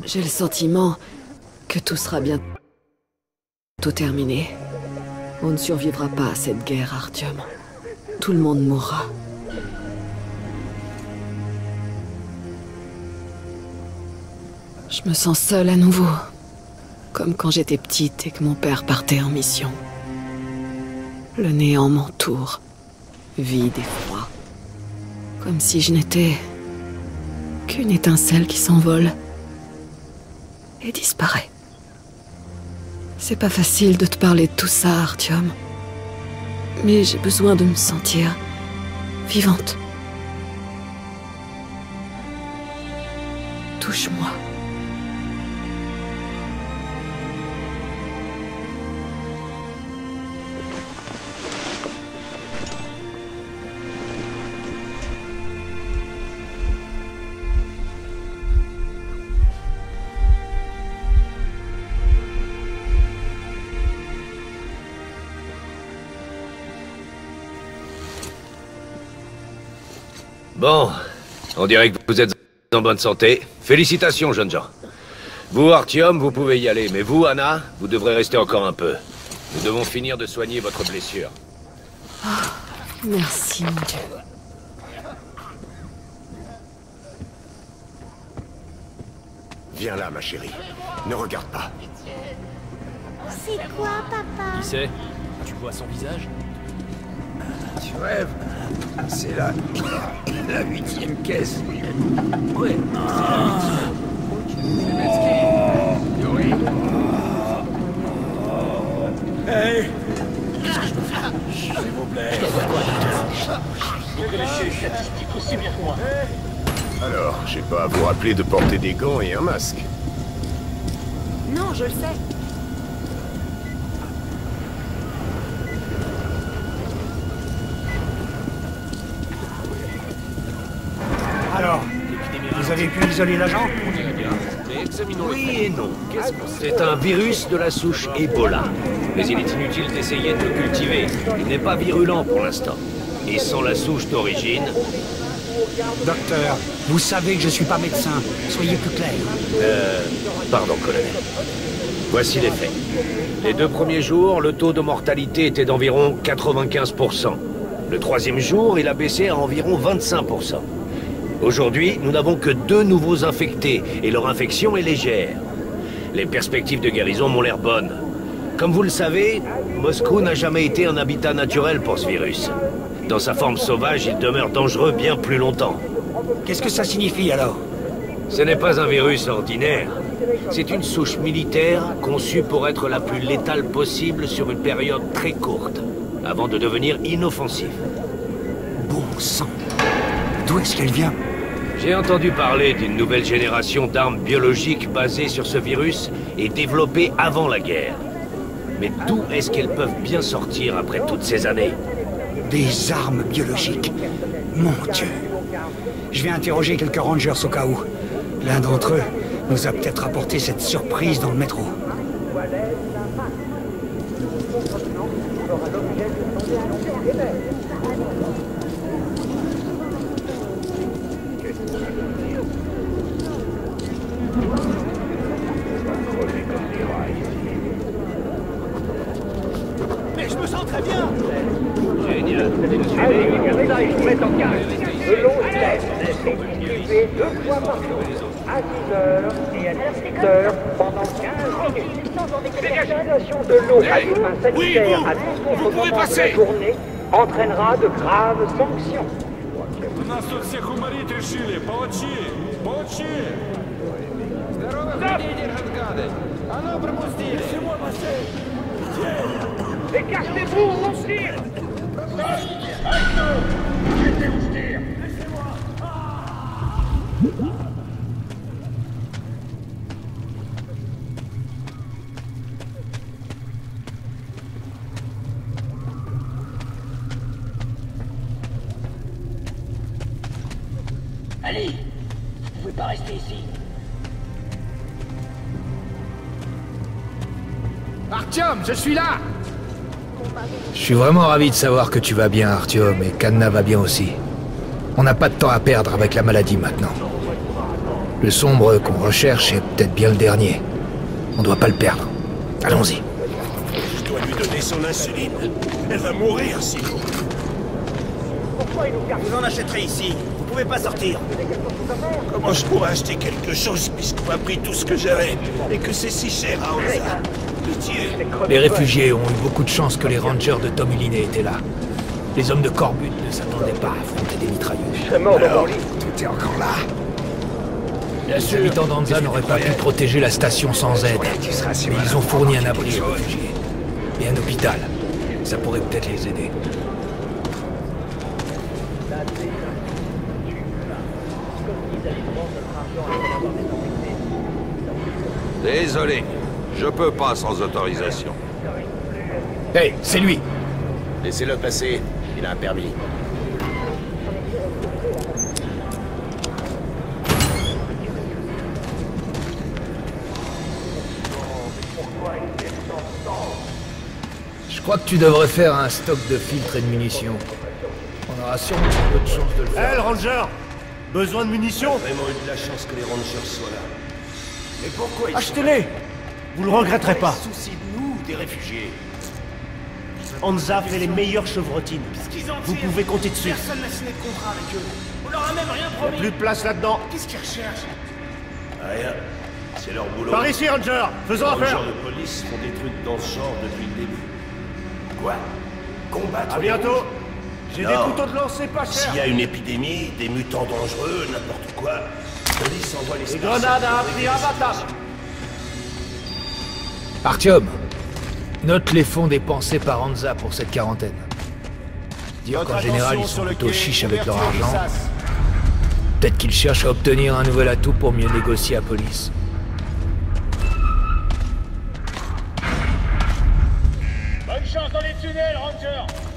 J'ai le sentiment que tout sera bientôt terminé. On ne survivra pas à cette guerre, Artyom. Tout le monde mourra. Je me sens seule à nouveau. Comme quand j'étais petite et que mon père partait en mission. Le néant m'entoure, vide et froid. Comme si je n'étais qu'une étincelle qui s'envole et disparaît. C'est pas facile de te parler de tout ça, Artyom. Mais j'ai besoin de me sentir vivante. Touche-moi. Bon, on dirait que vous êtes en bonne santé. Félicitations, jeunes gens. Vous, Artyom, vous pouvez y aller, mais vous, Anna, vous devrez rester encore un peu. Nous devons finir de soigner votre blessure. Oh, merci, mon Dieu. Viens là, ma chérie. Ne regarde pas. C'est quoi, papa? Qui c'est? Tu vois son visage? Tu rêves? C'est la 8e caisse. Ouais. Hey! Qu'est-ce que je peux faire? S'il vous plaît. Vous connaissez les statistiques aussi bien que moi. Alors, j'ai pas à vous rappeler de porter des gants et un masque. Non, je le sais. Alors, vous avez pu isoler l'agent? Oui et non. C'est un virus de la souche Ebola. Mais il est inutile d'essayer de le cultiver. Il n'est pas virulent pour l'instant. Et sans la souche d'origine... Docteur, vous savez que je suis pas médecin. Soyez plus clair. Pardon, colonel. Voici les faits. Les 2 premiers jours, le taux de mortalité était d'environ 95%. Le 3e jour, il a baissé à environ 25%. Aujourd'hui, nous n'avons que 2 nouveaux infectés, et leur infection est légère. Les perspectives de guérison m'ont l'air bonnes. Comme vous le savez, Moscou n'a jamais été un habitat naturel pour ce virus. Dans sa forme sauvage, il demeure dangereux bien plus longtemps. Qu'est-ce que ça signifie alors? Ce n'est pas un virus ordinaire. C'est une souche militaire conçue pour être la plus létale possible sur une période très courte, avant de devenir inoffensive. Bon sang. D'où est-ce qu'elle vient? J'ai entendu parler d'une nouvelle génération d'armes biologiques basées sur ce virus et développées avant la guerre. Mais d'où est-ce qu'elles peuvent bien sortir après toutes ces années? Des armes biologiques. Mon Dieu. Je vais interroger quelques rangers au cas où. L'un d'entre eux nous a peut-être apporté cette surprise dans le métro. Mais je me sens très bien! Génial. De l'eau saine est utilisée 2 fois par jour, à 10 heures et à 18 heures pendant 15 minutes. L'utilisation de l'eau à des fins sanitaires à tout autre moment de la journée entraînera de graves sanctions. Нас тут всех уморить решили. Получи! Получи! Здорово, где держат гады? А ну, пропустили! Всего машин! Écartez-vous, on tire! Allez, vous pouvez pas rester ici. Artyom, je suis là! Je suis vraiment ravi de savoir que tu vas bien, Artyom, et qu'Anna va bien aussi. On n'a pas de temps à perdre avec la maladie maintenant. Le sombre qu'on recherche est peut-être bien le dernier. On doit pas le perdre. Allons-y. Je dois lui donner son insuline. Elle va mourir sinon. Pourquoi il nous garde? Vous en achèterez ici. Vous pouvez pas sortir. Comment je pourrais acheter quelque chose puisqu'on m'a pris tout ce que j'avais et que c'est si cher à Hansa? Pitié. Les réfugiés ont eu beaucoup de chance que les rangers de Tom Uliné étaient là. Les hommes de Corbut ne s'attendaient pas à affronter des mitrailleuses. Alors, tout est encore là. Les habitants d'Hansa n'auraient pas pu protéger la station sans aide. Mais ils ont fourni un abri aux réfugiés. Et un hôpital. Ça pourrait peut-être les aider. Désolé, je peux pas sans autorisation. Hey, c'est lui! Laissez-le passer, il a un permis. Je crois que tu devrais faire un stock de filtres et de munitions. On aura sûrement peu de chance de le faire. Hé, Ranger! Besoin de munitions? Vraiment eu de la chance que les Rangers soient là. Mais pourquoi ils Achetez-les! Vous le regretterez pas. souci de nous, des réfugiés? Hansa fait les meilleures chevrotines. Vous pouvez compter dessus. Personne n'a signé de contrat avec eux. On leur a même rien promis. Plus de place là-dedans. Qu'est-ce qu'ils recherchent? Rien. C'est leur boulot. Par ici, Ranger! Faisons Les affaire! Rangers de police font des trucs dans ce genre depuis le début. Quoi? Combattre À les bientôt! rouges? J'ai des Non. couteaux de lancer pas chers! S'il y a une épidémie, des mutants dangereux, n'importe quoi, la police envoie les Les stars. grenades à un prix imbattable! Artyom, note les fonds dépensés par Hansa pour cette quarantaine. Dire qu'en général, ils sont plutôt chiches avec leur argent. Peut-être qu'ils cherchent à obtenir un nouvel atout pour mieux négocier à police. Bonne chance dans les tunnels, Ranger!